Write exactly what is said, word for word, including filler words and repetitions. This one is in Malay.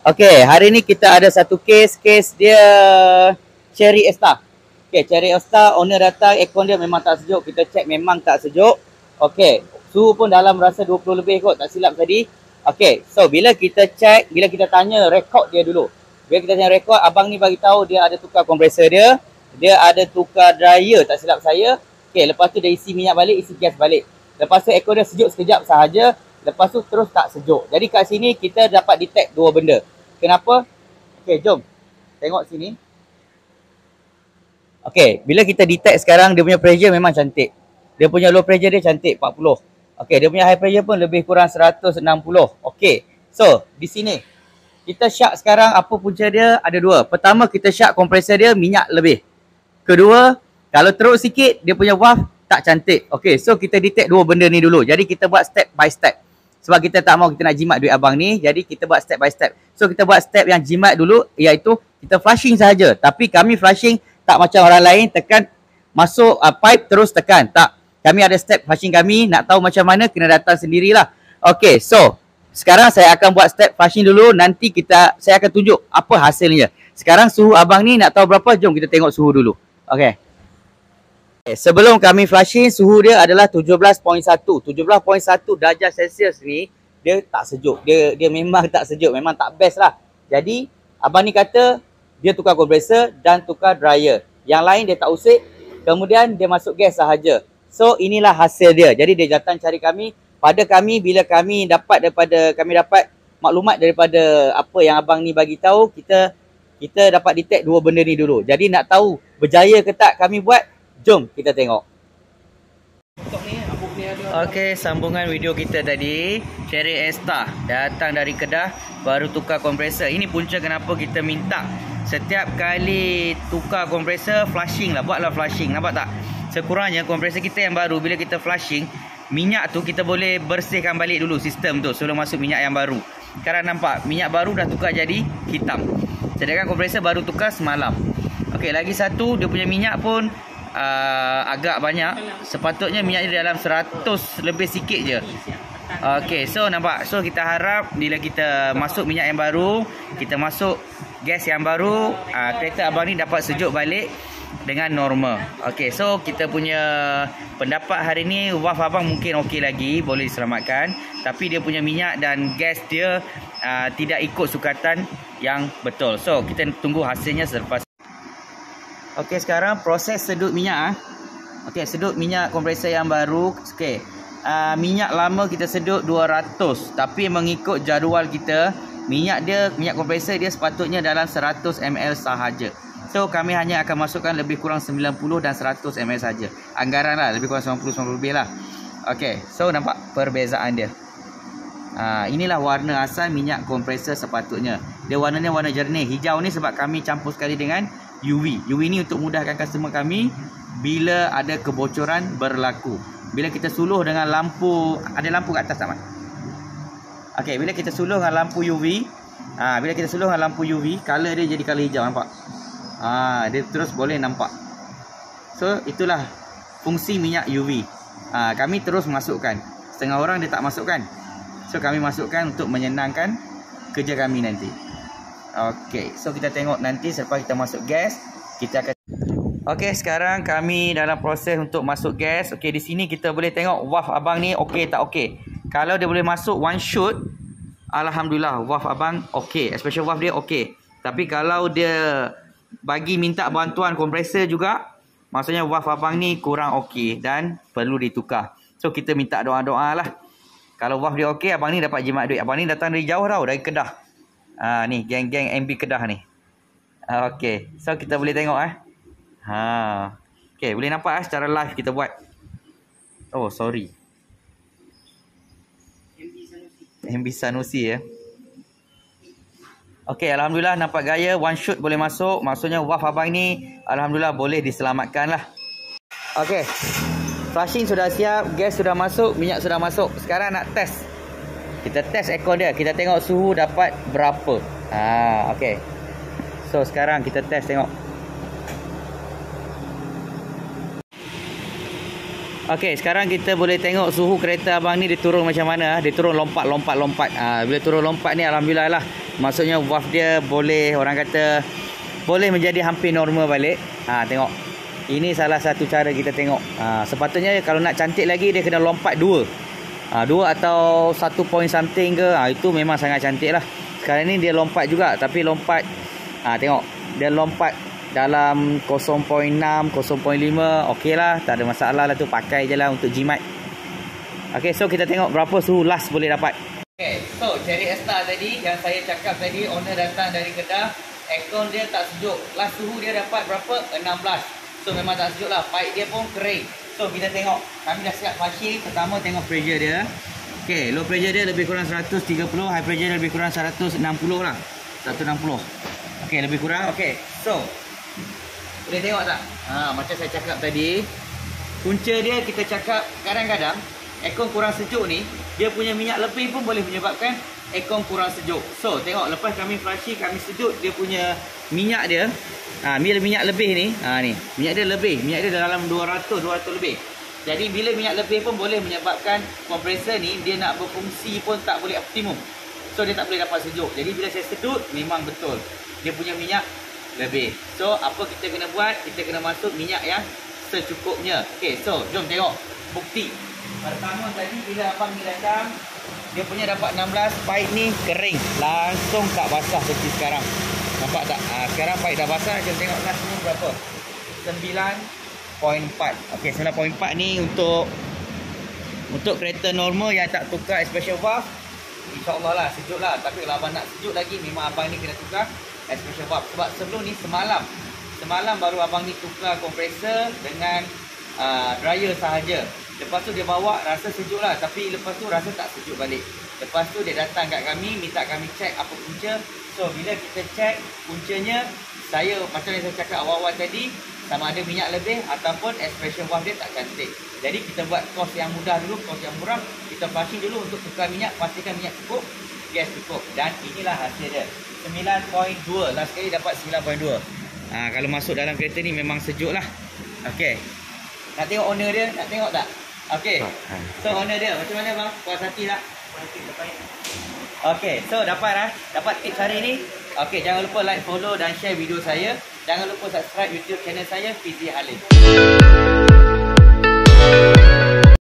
Okey, hari ni kita ada satu kes, kes dia Cherry Esta. Okey, Cherry Esta, owner datang, aircon dia memang tak sejuk. Kita cek memang tak sejuk. Okey, suhu pun dalam rasa dua puluh lebih kot, tak silap tadi. Okey, so bila kita cek, bila kita tanya rekod dia dulu. Bila kita tanya rekod, abang ni bagi tahu dia ada tukar kompresor dia, dia ada tukar dryer, tak silap saya. Okey, lepas tu dia isi minyak balik, isi gas balik. Lepas tu aircon dia sejuk sekejap sahaja, lepas tu terus tak sejuk. Jadi kat sini kita dapat detect dua benda. Kenapa? Okey, jom tengok sini. Okey, bila kita detect sekarang, dia punya pressure memang cantik. Dia punya low pressure dia cantik, empat puluh. Okey, dia punya high pressure pun lebih kurang seratus enam puluh. Okey, so di sini kita syak sekarang apa punca dia ada dua. Pertama, kita syak kompresor dia minyak lebih. Kedua, kalau teruk sikit dia punya valve tak cantik. Okey, so kita detect dua benda ni dulu. Jadi kita buat step by step. Sebab kita tak mau kita nak jimat duit abang ni, jadi kita buat step by step. So kita buat step yang jimat dulu, iaitu kita flushing sahaja. Tapi kami flushing tak macam orang lain, tekan masuk uh, pipe terus tekan. Tak. Kami ada step flushing kami, nak tahu macam mana kena datang sendirilah. Okey, so sekarang saya akan buat step flushing dulu, nanti kita saya akan tunjuk apa hasilnya. Sekarang suhu abang ni nak tahu berapa, jom kita tengok suhu dulu. Okey. Okay, sebelum kami flushing, suhu dia adalah tujuh belas perpuluhan satu. tujuh belas perpuluhan satu darjah Celsius ni, dia tak sejuk. Dia dia memang tak sejuk, memang tak best lah. Jadi, abang ni kata, dia tukar kompresor dan tukar dryer. Yang lain dia tak usik, kemudian dia masuk gas sahaja. So, inilah hasil dia. Jadi, dia datang cari kami. Pada kami, bila kami dapat daripada, kami dapat maklumat daripada apa yang abang ni bagi tahu, kita kita dapat detect dua benda ni dulu. Jadi, nak tahu berjaya ke tak kami buat, jom kita tengok. Okey, sambungan video kita tadi. Cherry Esta datang dari Kedah, baru tukar kompresor. Ini punca kenapa kita minta setiap kali tukar kompresor, flushing lah, buatlah flushing. Nampak tak? Sekurangnya kompresor kita yang baru, bila kita flushing, minyak tu kita boleh bersihkan balik dulu sistem tu sebelum masuk minyak yang baru. Sekarang nampak minyak baru dah tukar jadi hitam, sedangkan kompresor baru tukar semalam. Okey, lagi satu, dia punya minyak pun Uh, agak banyak. Sepatutnya minyaknya dalam seratus lebih sikit je. Okey, so nampak. So kita harap bila kita masuk minyak yang baru, kita masuk gas yang baru, uh, kereta abang ni dapat sejuk balik dengan normal. Okey, so kita punya pendapat hari ni, valve abang mungkin okey lagi, boleh diselamatkan. Tapi dia punya minyak dan gas dia uh, tidak ikut sukatan yang betul. So kita tunggu hasilnya selepas. Okey, sekarang proses sedut minyak ah. Okey, sedut minyak kompresor yang baru. Okey. Uh, minyak lama kita sedut dua ratus, tapi mengikut jadual kita, minyak dia, minyak kompresor dia sepatutnya dalam seratus mililiter sahaja. So kami hanya akan masukkan lebih kurang sembilan puluh dan seratus mililiter saja. Anggaran lah lebih kurang sembilan puluh sembilan puluh lebih lah. Okey, so nampak perbezaan dia. Uh, inilah warna asal minyak kompresor sepatutnya. Dia warnanya warna jernih. Hijau ni sebab kami campur sekali dengan U V. U V ni untuk mudahkan customer kami bila ada kebocoran berlaku. Bila kita suluh dengan lampu, ada lampu kat atas tak, Mat? Okey, bila kita suluh dengan lampu U V, ha, bila kita suluh dengan lampu U V, color dia jadi color hijau, nampak? Ha, dia terus boleh nampak. So, itulah fungsi minyak U V. Ha, kami terus masukkan. Setengah orang dia tak masukkan. So, kami masukkan untuk menyenangkan kerja kami nanti. Okey, so kita tengok nanti selepas kita masuk gas, kita akan. Okey, sekarang kami dalam proses untuk masuk gas. Okey, di sini kita boleh tengok valve abang ni okey tak okey. Kalau dia boleh masuk one shoot, alhamdulillah valve abang okey, especially valve dia okey. Tapi kalau dia bagi minta bantuan kompresor juga, maksudnya valve abang ni kurang okey dan perlu ditukar. So kita minta doa-doa lah. Kalau valve dia okey, abang ni dapat jimat duit. Abang ni datang dari jauh tau, dari Kedah. Ah, ni geng-geng M B Kedah ni. Ah, okey. So kita boleh tengok eh. Ha. Okey, boleh nampak eh secara live kita buat. Oh, sorry. M B Sanusi ya. Okey, alhamdulillah nampak gaya one shoot boleh masuk. Maksudnya valve abang ni alhamdulillah boleh diselamatkan lah. Okey. Flushing sudah siap, gas sudah masuk, minyak sudah masuk. Sekarang nak test. Kita test aircon dia, kita tengok suhu dapat berapa. Ha, okey. So sekarang kita test tengok. Okey, sekarang kita boleh tengok suhu kereta abang ni dia turun macam mana. Dia turun lompat-lompat-lompat. Ha, bila turun lompat ni alhamdulillah lah. Maksudnya valve dia boleh, orang kata boleh menjadi hampir normal balik. Ha, tengok. Ini salah satu cara kita tengok. Ha, sepatutnya kalau nak cantik lagi dia kena lompat dua. Ha, dua atau satu point something ke. Ha, itu memang sangat cantik lah. Sekarang ni dia lompat juga, tapi lompat, ha, tengok. Dia lompat dalam kosong perpuluhan enam, kosong perpuluhan lima. Okey lah, tak ada masalah lah tu. Pakai je lah untuk jimat. Okey, so kita tengok berapa suhu last boleh dapat. Okay, so Cherry Aster tadi yang saya cakap tadi, owner datang dari Kedah, aircon dia tak sejuk. Last suhu dia dapat berapa? enam belas. So memang tak sejuk lah. Pipe dia pun kering. So kita tengok, kami dah siap flushing. Pertama tengok pressure dia. Okay, low pressure dia lebih kurang seratus tiga puluh, high pressure dia lebih kurang seratus enam puluh lah. seratus enam puluh. Okay, lebih kurang. Okay, so boleh tengok tak? Ha, macam saya cakap tadi, punca dia kita cakap kadang-kadang aircon kurang sejuk ni, dia punya minyak lebih pun boleh menyebabkan aircon kurang sejuk. So tengok, lepas kami flushing, kami sedut dia punya minyak dia. Ha, minyak lebih ni, ha ni, minyak dia lebih, minyak dia dalam dua ratus dua ratus lebih. Jadi bila minyak lebih pun boleh menyebabkan kompresor ni dia nak berfungsi pun tak boleh optimum. So dia tak boleh dapat sejuk. Jadi bila saya sedut, memang betul dia punya minyak lebih. So apa kita kena buat? Kita kena masuk minyak yang secukupnya. Okey, so jom tengok bukti. Pertama tadi bila abang ni datang, dia punya dapat enam belas, pipe ni kering, langsung tak basah seperti sekarang. Nampak tak? Ha, sekarang pipe dah basah. Jom tengok last ni berapa? sembilan perpuluhan empat. Okey, sembilan perpuluhan empat ni untuk untuk kereta normal yang tak tukar expansion valve, insya-Allah lah sejuk lah. Tapi kalau abang nak sejuk lagi, memang abang ni kena tukar expansion valve. Sebab sebelum ni semalam semalam baru abang ni tukar kompresor dengan uh, dryer sahaja. Lepas tu dia bawa rasa sejuk lah, tapi lepas tu rasa tak sejuk balik. Lepas tu dia datang kat kami, minta kami check apa punca. So bila kita check puncanya, saya macam yang saya cakap awal-awal tadi, sama ada minyak lebih ataupun expansion valve dia tak cantik. Jadi kita buat kos yang mudah dulu, kos yang murah. Kita flushing dulu untuk tukar minyak, pastikan minyak cukup, gas cukup. Dan inilah hasil dia, sembilan perpuluhan dua. Last kali dapat sembilan perpuluhan dua. Ha, kalau masuk dalam kereta ni memang sejuk lah. Okey, nak tengok owner dia? Nak tengok tak? Okey, so owner dia macam mana bang? Puas hati tak? Puas hati, dapat. Okey, so dapat lah, dapat tips hari ni. Okey, jangan lupa like, follow dan share video saya. Jangan lupa subscribe YouTube channel saya, Fizi Halim.